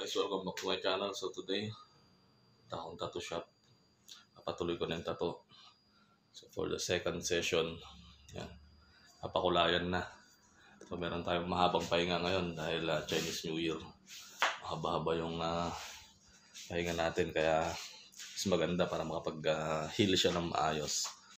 Guys, welcome back to my channel. So today, punta akong tattoo shop. Napatuloy ko na yung tattoo. So for the second session, yan, napakulayan na. So meron tayong mahabang pahinga ngayon dahil Chinese New Year. Mahaba-haba yung pahinga natin, kaya mas maganda para makapag-heal siya ng maayos.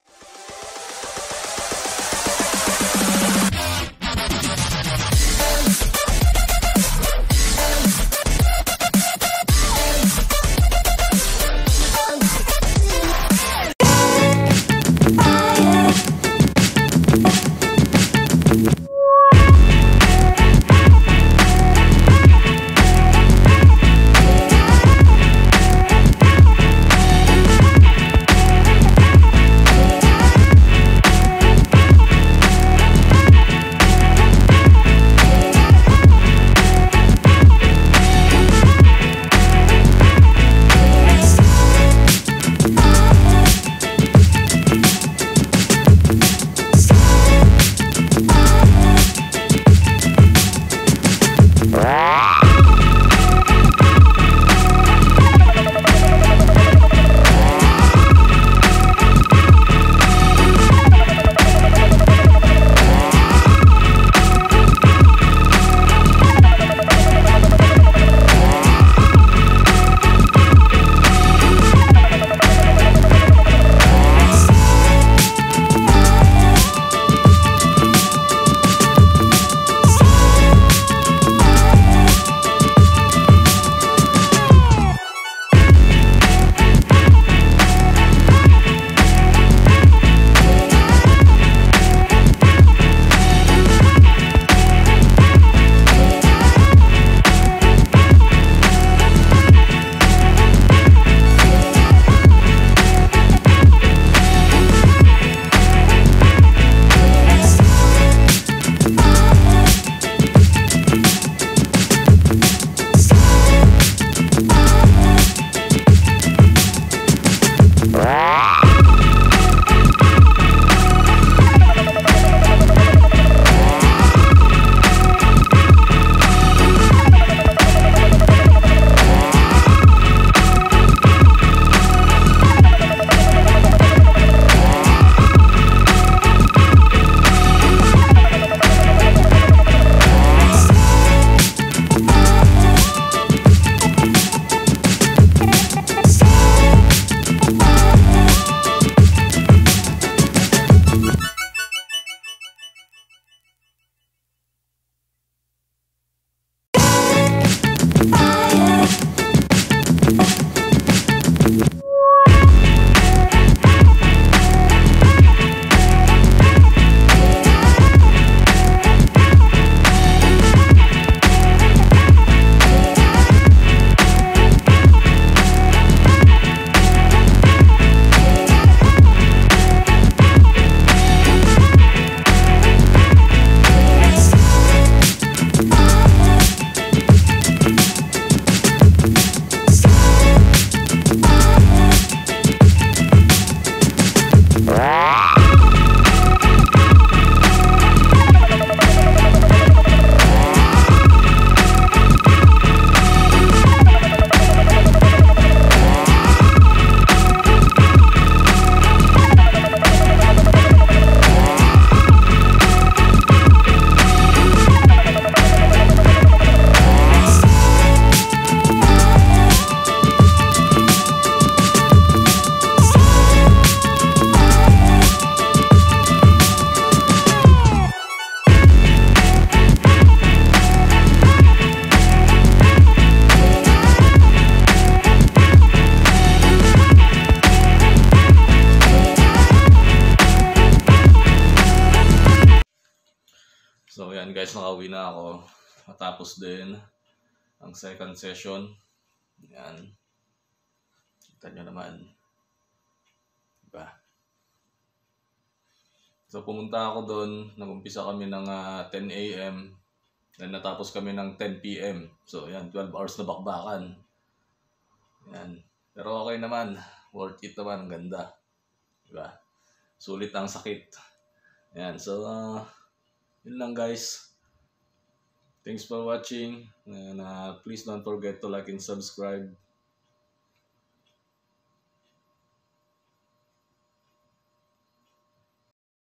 So yan guys, nakauwi na ako. Matapos din ang second session. Yan. Kita nyo naman. Diba? So pumunta ako doon. Nag-umpisa kami ng 10 AM. Then natapos kami ng 10 PM. So yan, 12 hours na bakbakan. Yan. Pero okay naman. Worth it naman. Ang ganda. Diba? Sulit ang sakit. Yan. So yun lang guys. Thanks for watching, and please don't forget to like and subscribe.